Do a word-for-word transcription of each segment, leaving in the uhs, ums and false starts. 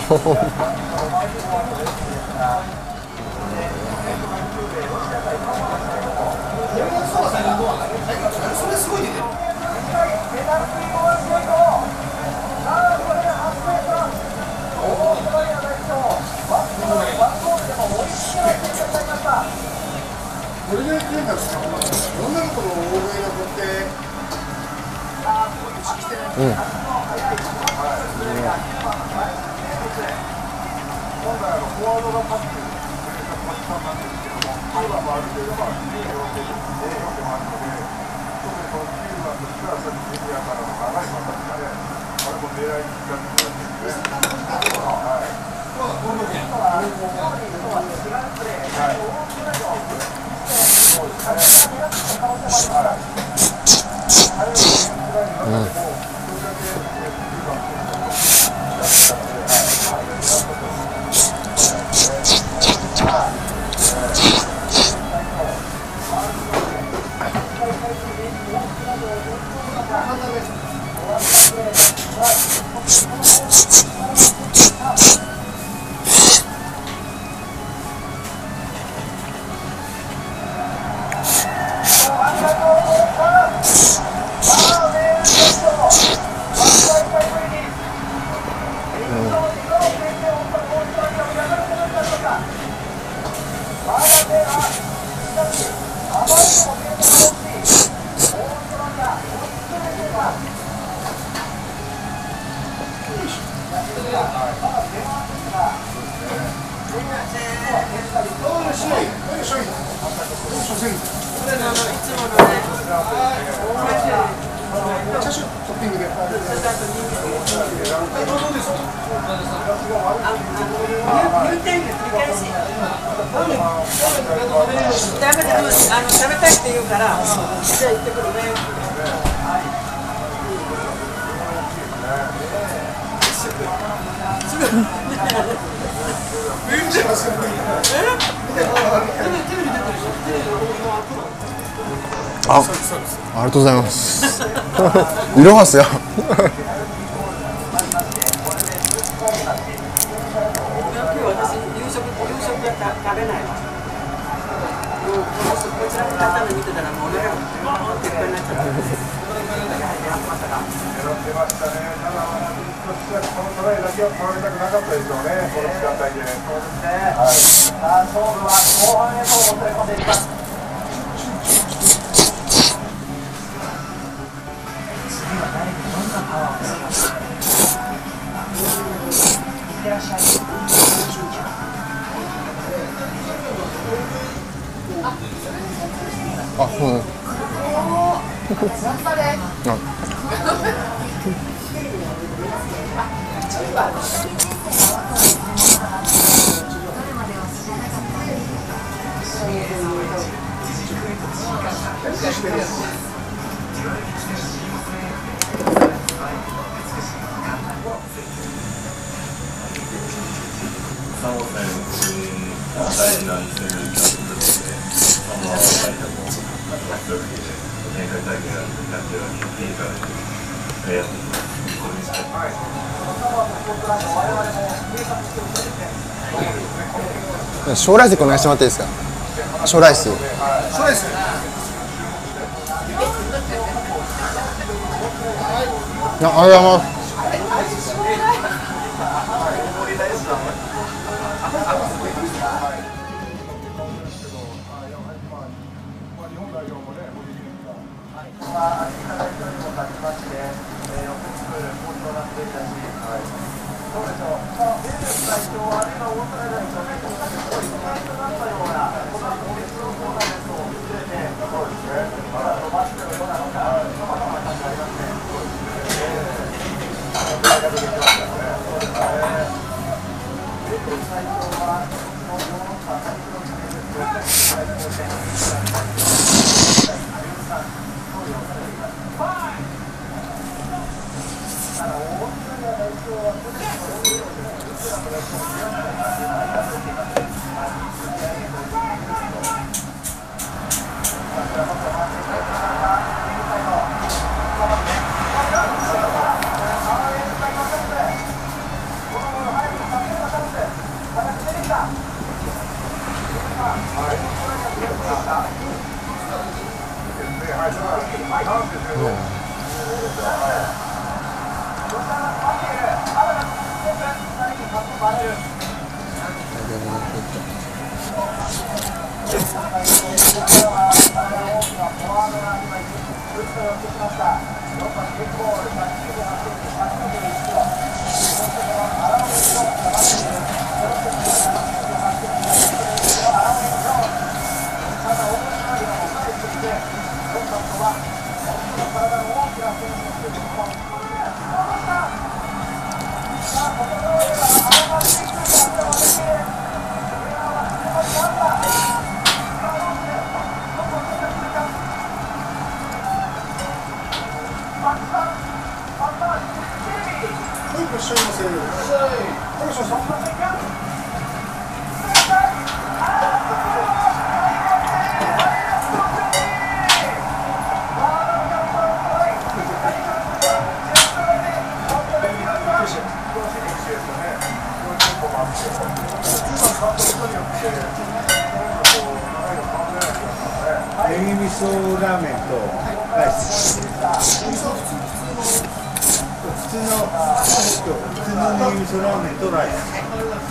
これでなんか女の子の大声がこってうん。今回あのフォワードが勝ってくれたポジションなんですけども、彼はある程度まあによんでよんでもあるので、特にこのきゅうばんとしてはさっきメディアからの長い股ですかね、あれも狙いに使ってもらってるんですね。はい。 食べたいって言うから、じゃあ行ってくるね。 あ、ありがとうございます。いろはすよ。あ、そうね。将来席お願いしてもらっていいですか。将来室。将来室。あ、ありがとうございます。 ネギ味噌ラーメンとライス。普通の普通のネギ味噌ラーメンとライス。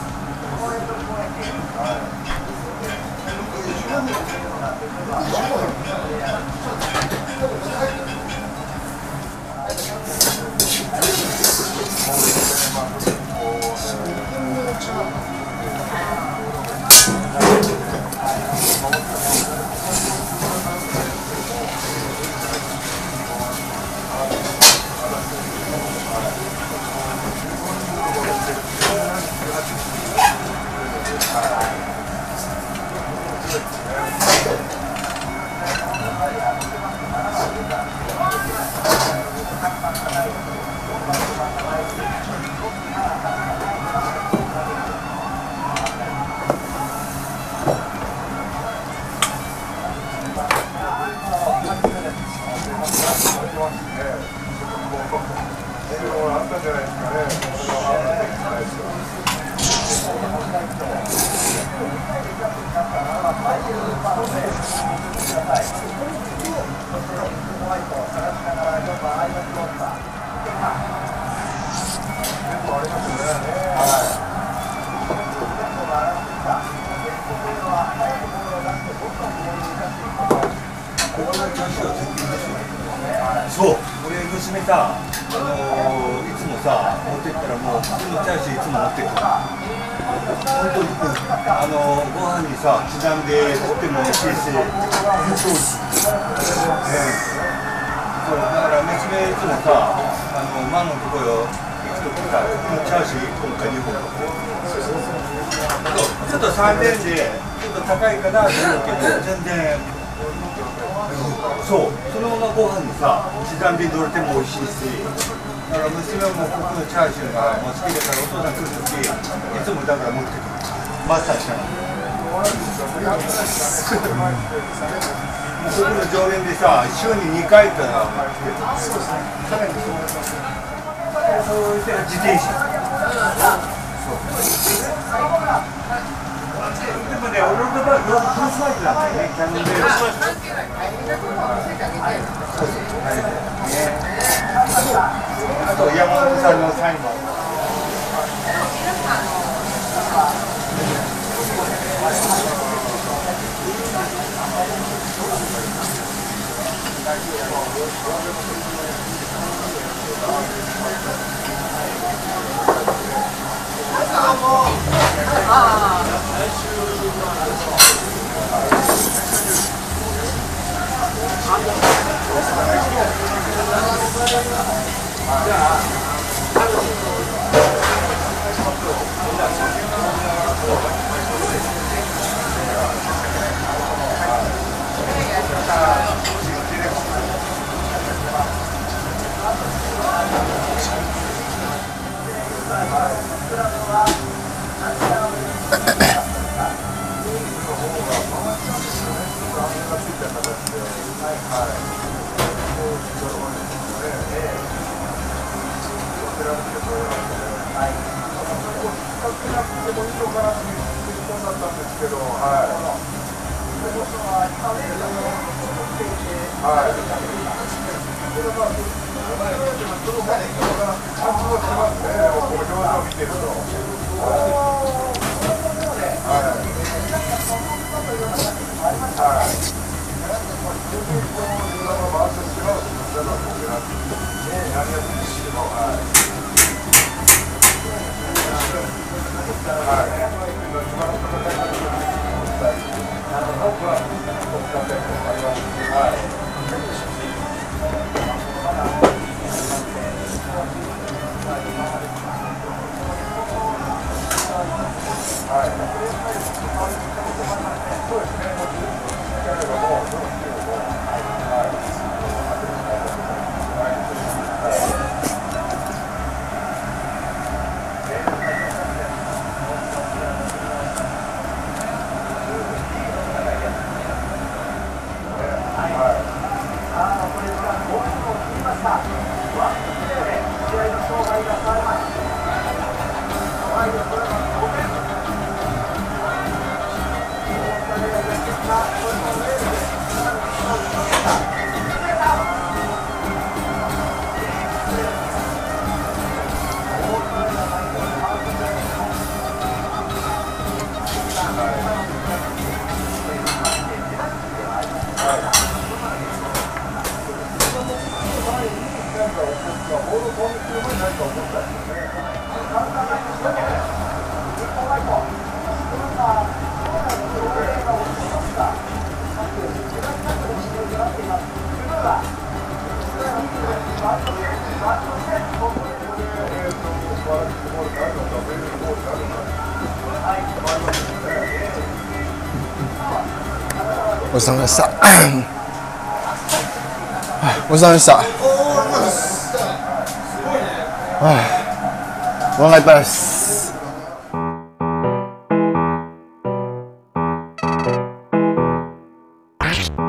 そう、俺娘さ、あのー、いつもさ、持ってったらもう普通のチャーシューいつも持ってくる。本当に、あのー、ご飯にさ、刻んでとっても美味しいし、そうです。そう、だから娘いつもさ、あのマのところ行くときさ、このチャーシューいっぽんかにほんか。ちょっとさんぜんえんで、ちょっと高いかなと思うけど、全然。そう、そのままご飯にさ、刻んでどれても美味しいし、だから娘もここのチャーシューがもう好きだから、お父さん来るとき、いつもだから持ってくる。マスターしたの。そこの常連でさ、週ににかいから来てる。そうして自転車。でもね、俺の場合はクロスマイクなんだよね、キャノンで。あと山本さんのサインも。 はい。 ごちそうさまでした。ごちそうさまでした。お腹いっぱいです。you